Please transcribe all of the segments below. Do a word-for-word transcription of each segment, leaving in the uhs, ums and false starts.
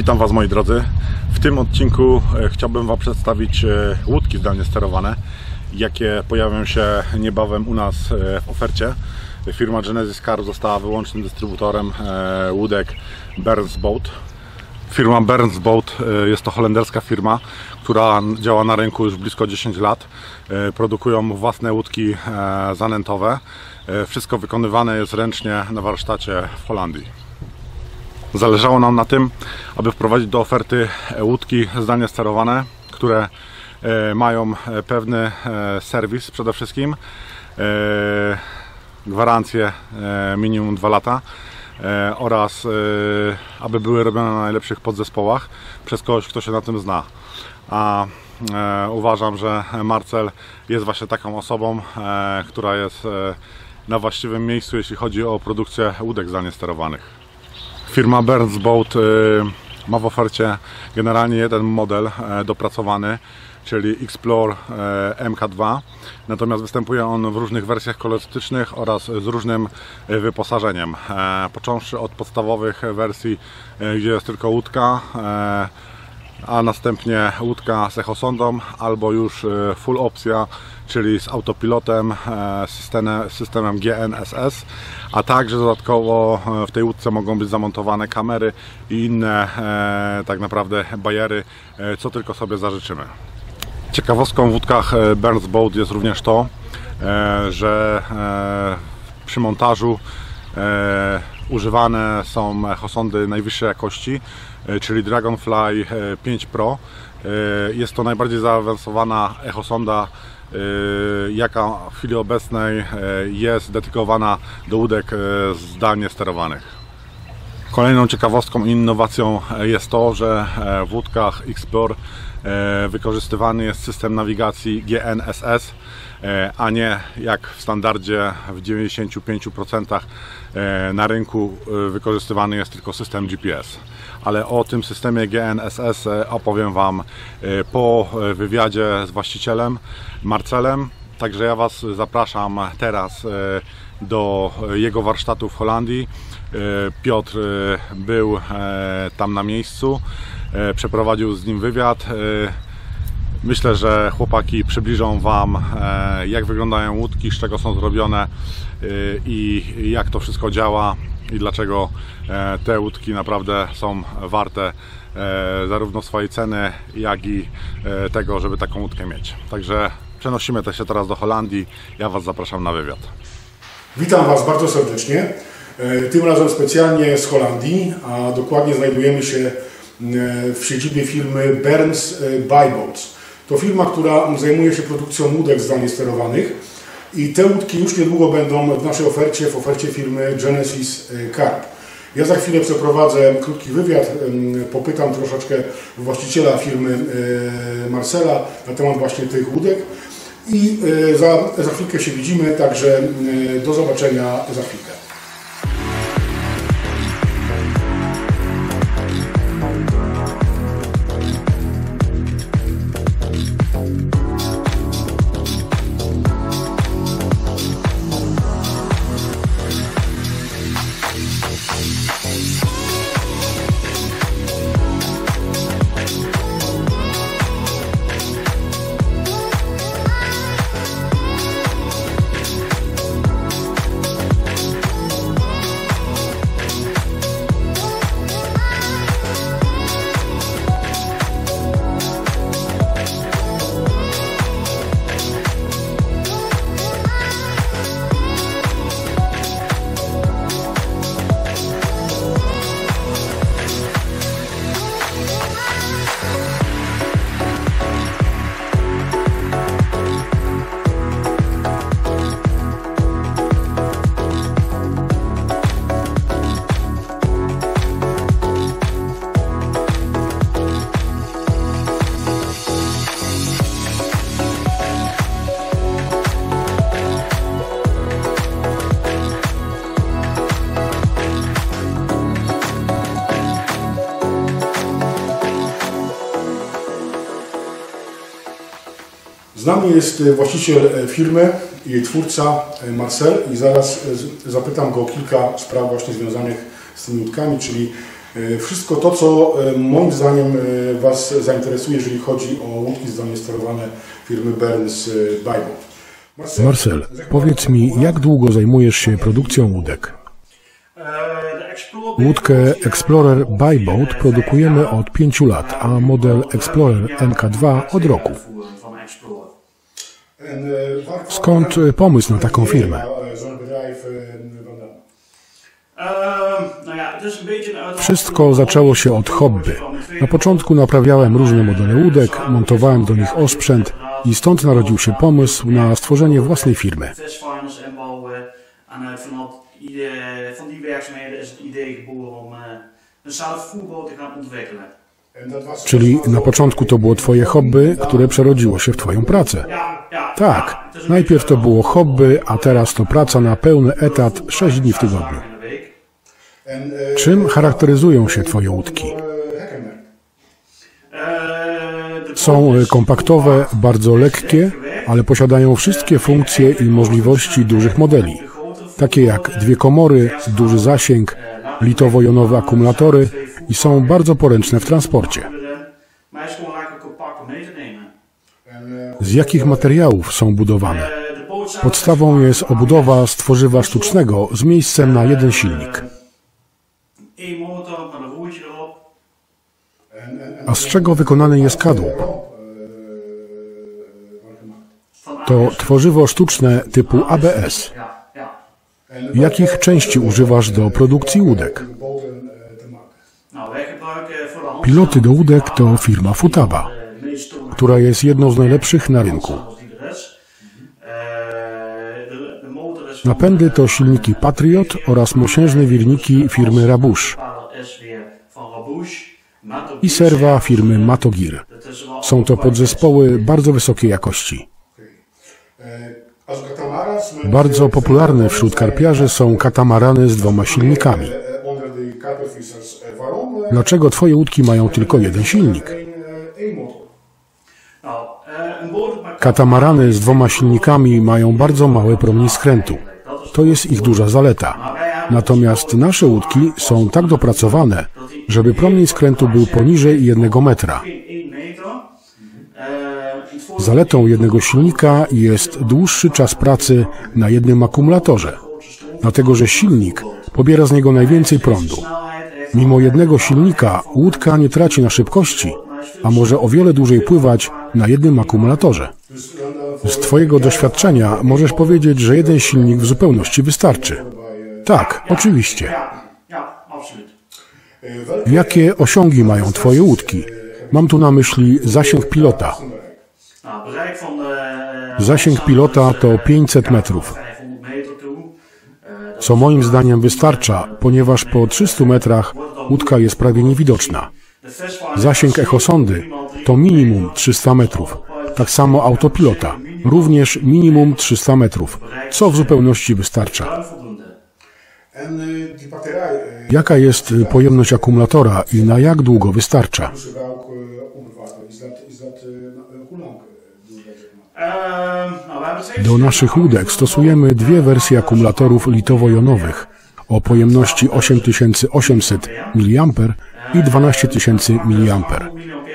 Witam Was, moi drodzy. W tym odcinku chciałbym Wam przedstawić łódki zdalnie sterowane, jakie pojawią się niebawem u nas w ofercie. Firma Genesis Carp została wyłącznym dystrybutorem łódek Berns Boat. Firma Berns Boat jest to holenderska firma, która działa na rynku już blisko dziesięć lat. Produkują własne łódki zanętowe. Wszystko wykonywane jest ręcznie na warsztacie w Holandii. Zależało nam na tym, aby wprowadzić do oferty łódki zdalnie sterowane, które mają pewny serwis przede wszystkim, gwarancję minimum dwa lata oraz aby były robione na najlepszych podzespołach przez kogoś, kto się na tym zna. A uważam, że Marcel jest właśnie taką osobą, która jest na właściwym miejscu, jeśli chodzi o produkcję łódek zdalnie sterowanych. Firma Berns Boat ma w ofercie generalnie jeden model dopracowany, czyli Explore M K dwa, natomiast występuje on w różnych wersjach kolorystycznych oraz z różnym wyposażeniem, począwszy od podstawowych wersji, gdzie jest tylko łódka, a następnie łódka z echosondą, albo już full opcja, czyli z autopilotem, systemem, systemem G N S S, a także dodatkowo w tej łódce mogą być zamontowane kamery i inne tak naprawdę bajery, co tylko sobie zażyczymy. Ciekawostką w łódkach Berns Boat jest również to, że przy montażu używane są echosondy najwyższej jakości, czyli Dragonfly pięć Pro. Jest to najbardziej zaawansowana echosonda, jaka w chwili obecnej jest dedykowana do łódek zdalnie sterowanych. Kolejną ciekawostką i innowacją jest to, że w łódkach Explore wykorzystywany jest system nawigacji G N S S, a nie jak w standardzie w dziewięćdziesięciu pięciu procentach na rynku wykorzystywany jest tylko system G P S. Ale o tym systemie G N S S opowiem Wam po wywiadzie z właścicielem Marcelem. Także ja Was zapraszam teraz do jego warsztatu w Holandii. Piotr był tam na miejscu, przeprowadził z nim wywiad. Myślę, że chłopaki przybliżą Wam, jak wyglądają łódki, z czego są zrobione i jak to wszystko działa i dlaczego te łódki naprawdę są warte zarówno swojej ceny, jak i tego, żeby taką łódkę mieć. Także przenosimy się teraz do Holandii. Ja Was zapraszam na wywiad. Witam Was bardzo serdecznie. Tym razem specjalnie z Holandii, a dokładnie znajdujemy się w siedzibie firmy Berns Boat. To firma, która zajmuje się produkcją łódek zdalnie sterowanych i te łódki już niedługo będą w naszej ofercie, w ofercie firmy Genesis Carp. Ja za chwilę przeprowadzę krótki wywiad, popytam troszeczkę właściciela firmy Marcela na temat właśnie tych łódek i za, za chwilkę się widzimy, także do zobaczenia za chwilkę. Z nami jest właściciel firmy, jej twórca Marcel i zaraz zapytam go o kilka spraw właśnie związanych z tymi łódkami, czyli Wszystko to, co moim zdaniem Was zainteresuje, jeżeli chodzi o łódki zdalnie sterowane firmy Berns Byboat. Marcel, powiedz mi, jak długo zajmujesz się produkcją łódek? Łódkę Explorer Byboat produkujemy od pięciu lat, a model Explorer M K dwa od roku. Skąd pomysł na taką firmę? Wszystko zaczęło się od hobby. Na początku naprawiałem różne modele łódek, montowałem do nich osprzęt i stąd narodził się pomysł na stworzenie własnej firmy. Czyli na początku to było twoje hobby, które przerodziło się w twoją pracę. Tak, najpierw to było hobby, a teraz to praca na pełny etat sześć dni w tygodniu. Czym charakteryzują się twoje łódki? Są kompaktowe, bardzo lekkie, ale posiadają wszystkie funkcje i możliwości dużych modeli, takie jak dwie komory, duży zasięg, litowo-jonowe akumulatory i są bardzo poręczne w transporcie. Z jakich materiałów są budowane? Podstawą jest obudowa z tworzywa sztucznego z miejscem na jeden silnik. A z czego wykonany jest kadłub? To tworzywo sztuczne typu A B S. Jakich części używasz do produkcji łódek? Piloty do łódek to firma Futaba, która jest jedną z najlepszych na rynku. Napędy to silniki Patriot oraz mosiężne wirniki firmy Rabush i serwa firmy Matogir. Są to podzespoły bardzo wysokiej jakości. Bardzo popularne wśród karpiarzy są katamarany z dwoma silnikami. Dlaczego twoje łódki mają tylko jeden silnik? Katamarany z dwoma silnikami mają bardzo małe promienie skrętu. To jest ich duża zaleta. Natomiast nasze łódki są tak dopracowane, żeby promień skrętu był poniżej jednego metra. Zaletą jednego silnika jest dłuższy czas pracy na jednym akumulatorze, dlatego że silnik pobiera z niego najwięcej prądu. Mimo jednego silnika łódka nie traci na szybkości, a może o wiele dłużej pływać na jednym akumulatorze. Z twojego doświadczenia możesz powiedzieć, że jeden silnik w zupełności wystarczy. Tak, oczywiście. Jakie osiągi mają twoje łódki? Mam tu na myśli zasięg pilota. Zasięg pilota to pięćset metrów, co moim zdaniem wystarcza, ponieważ po trzystu metrach łódka jest prawie niewidoczna. Zasięg echosondy to minimum trzysta metrów, tak samo autopilota, również minimum trzysta metrów, co w zupełności wystarcza. Jaka jest pojemność akumulatora i na jak długo wystarcza? Do naszych łódek stosujemy dwie wersje akumulatorów litowo-jonowych o pojemności osiem tysięcy osiemset miliamperów i dwanaście tysięcy miliamperów.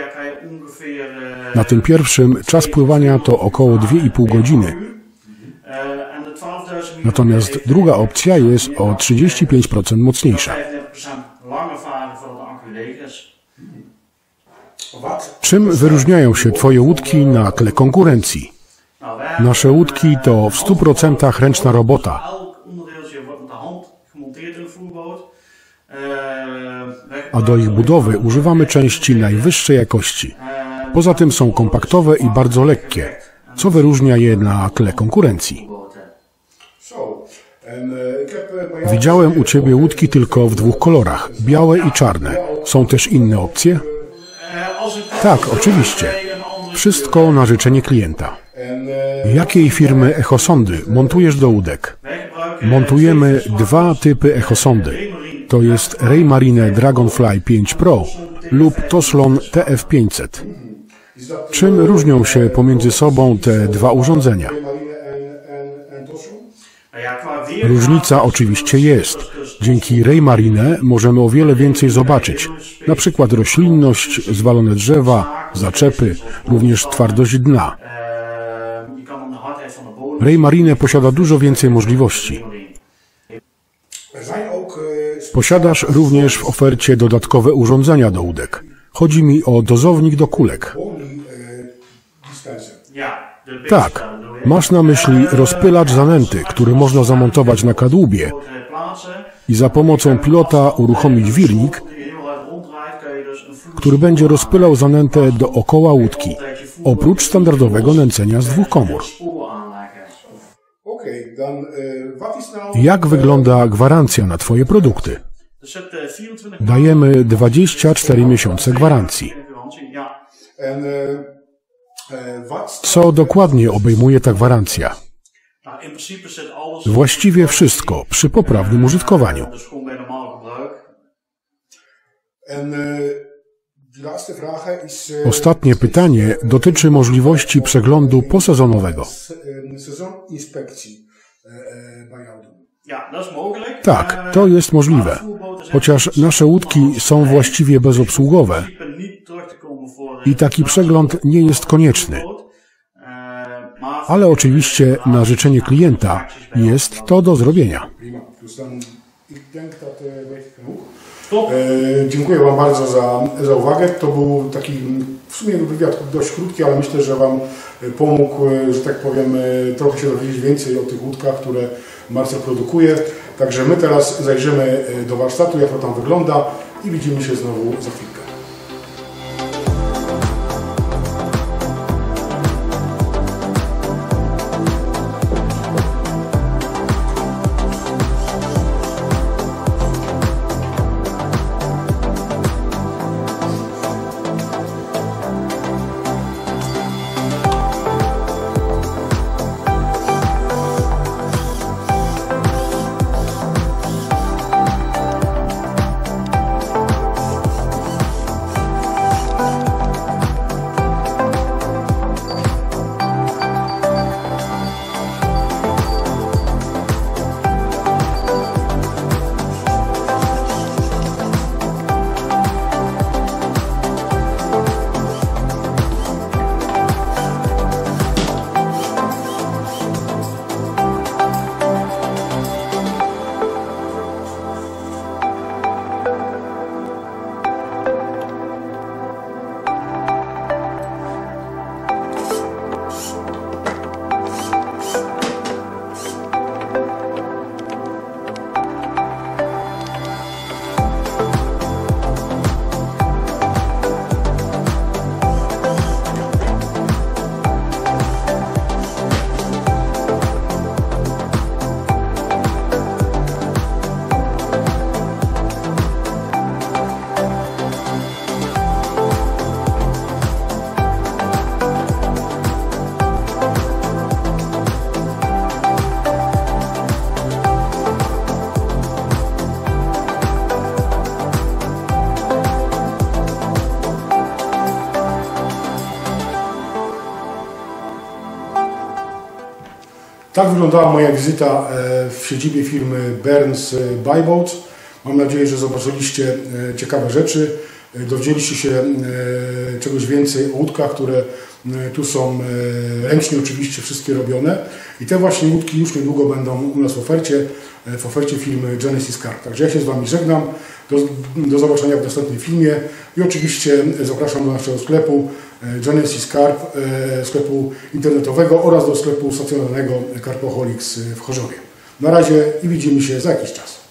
Na tym pierwszym czas pływania to około dwie i pół godziny. Natomiast druga opcja jest o trzydzieści pięć procent mocniejsza. Czym wyróżniają się twoje łódki na tle konkurencji? Nasze łódki to w stu procentach ręczna robota. A do ich budowy używamy części najwyższej jakości. Poza tym są kompaktowe i bardzo lekkie, co wyróżnia je na tle konkurencji. Widziałem u ciebie łódki tylko w dwóch kolorach, białe i czarne. Są też inne opcje? Tak, oczywiście. Wszystko na życzenie klienta. Jakiej firmy echosondy montujesz do łódek? Montujemy dwa typy echosondy. To jest Raymarine Dragonfly pięć Pro lub Toslon T F pięćset. Czym różnią się pomiędzy sobą te dwa urządzenia? Różnica oczywiście jest. Dzięki Raymarine możemy o wiele więcej zobaczyć. Na przykład roślinność, zwalone drzewa, zaczepy, również twardość dna. Raymarine posiada dużo więcej możliwości. Posiadasz również w ofercie dodatkowe urządzenia do łódek. Chodzi mi o dozownik do kulek. Tak, masz na myśli rozpylacz zanęty, który można zamontować na kadłubie i za pomocą pilota uruchomić wirnik, który będzie rozpylał zanętę dookoła łódki, oprócz standardowego nęcenia z dwóch komór. Jak wygląda gwarancja na Twoje produkty? Dajemy dwadzieścia cztery miesiące gwarancji. Co dokładnie obejmuje ta gwarancja? Właściwie wszystko przy poprawnym użytkowaniu. Ostatnie pytanie dotyczy możliwości przeglądu posezonowego. Tak, to jest możliwe. Chociaż nasze łódki są właściwie bezobsługowe i taki przegląd nie jest konieczny. Ale oczywiście na życzenie klienta jest to do zrobienia. E, dziękuję Wam bardzo za, za uwagę. To był taki w sumie wywiad dość krótki, ale myślę, że Wam pomógł, że tak powiem, trochę się dowiedzieć więcej o tych łódkach, które Marcel produkuje. Także my teraz zajrzymy do warsztatu, jak to tam wygląda i widzimy się znowu za chwilkę. Tak wyglądała moja wizyta w siedzibie firmy Burns Buyboats. Mam nadzieję, że zobaczyliście ciekawe rzeczy, dowiedzieliście się czegoś więcej o łódkach, które tu są ręcznie oczywiście wszystkie robione. I te właśnie łódki już niedługo będą u nas w ofercie, w ofercie firmy Genesis Carp. Także ja się z Wami żegnam. Do, do zobaczenia w następnym filmie. I oczywiście zapraszam do naszego sklepu Genesis Carp, sklepu internetowego oraz do sklepu stacjonarnego Carpoholics w Chorzowie. Na razie i widzimy się za jakiś czas.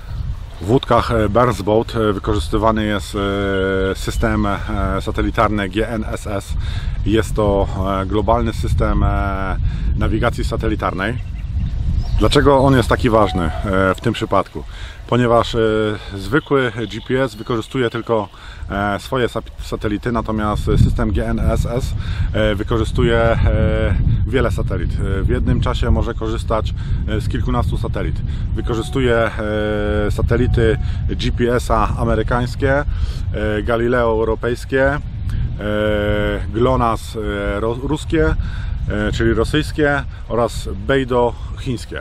W łódkach Burns Boat wykorzystywany jest system satelitarny G N S S. Jest to globalny system nawigacji satelitarnej. Dlaczego on jest taki ważny w tym przypadku? Ponieważ zwykły G P S wykorzystuje tylko swoje satelity, natomiast system G N S S wykorzystuje wiele satelit. W jednym czasie może korzystać z kilkunastu satelit. Wykorzystuje satelity G P S-a amerykańskie, Galileo europejskie, GLONASS ruskie czyli rosyjskie oraz Beidou chińskie.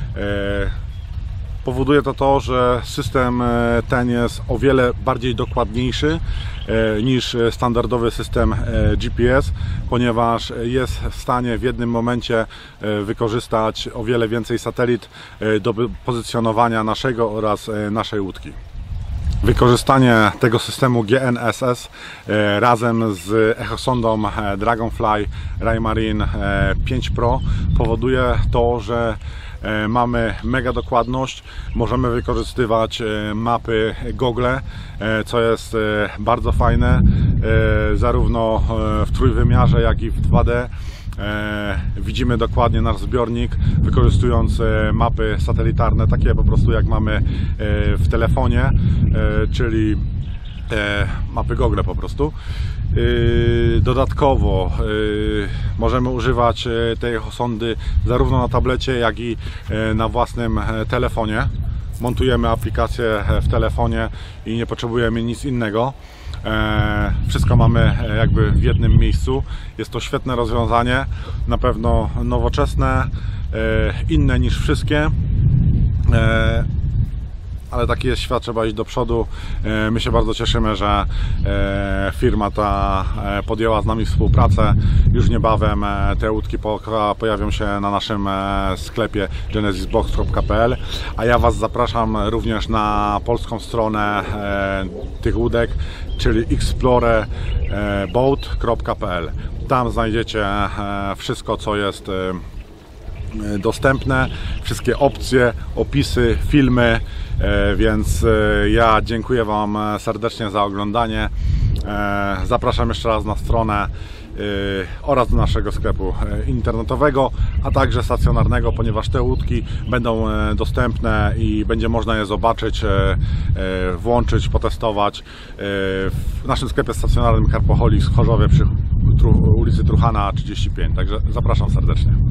Powoduje to to, że system ten jest o wiele bardziej dokładniejszy niż standardowy system G P S, ponieważ jest w stanie w jednym momencie wykorzystać o wiele więcej satelit do pozycjonowania naszego oraz naszej łódki. Wykorzystanie tego systemu G N S S razem z echosondą Dragonfly Raymarine pięć Pro powoduje to, że mamy mega dokładność, możemy wykorzystywać mapy Google, co jest bardzo fajne, zarówno w trójwymiarze, jak i w dwa D. Widzimy dokładnie nasz zbiornik, wykorzystując mapy satelitarne, takie po prostu jak mamy w telefonie, czyli mapy Google po prostu. Dodatkowo możemy używać tej echosondy zarówno na tablecie, jak i na własnym telefonie. Montujemy aplikację w telefonie i nie potrzebujemy nic innego. Wszystko mamy jakby w jednym miejscu. Jest to świetne rozwiązanie, na pewno nowoczesne, inne niż wszystkie, ale taki jest świat, trzeba iść do przodu. My się bardzo cieszymy, że firma ta podjęła z nami współpracę. Już niebawem te łódki pojawią się na naszym sklepie genesis box kropka p l, a ja Was zapraszam również na polską stronę tych łódek, czyli explore boat kropka p l. Tam znajdziecie wszystko, co jest dostępne, wszystkie opcje, opisy, filmy, więc ja dziękuję Wam serdecznie za oglądanie. Zapraszam jeszcze raz na stronę oraz do naszego sklepu internetowego, a także stacjonarnego, ponieważ te łódki będą dostępne i będzie można je zobaczyć, włączyć, potestować w naszym sklepie stacjonarnym Carpoholics w Chorzowie przy ulicy Truchana trzydzieści pięć. Także zapraszam serdecznie.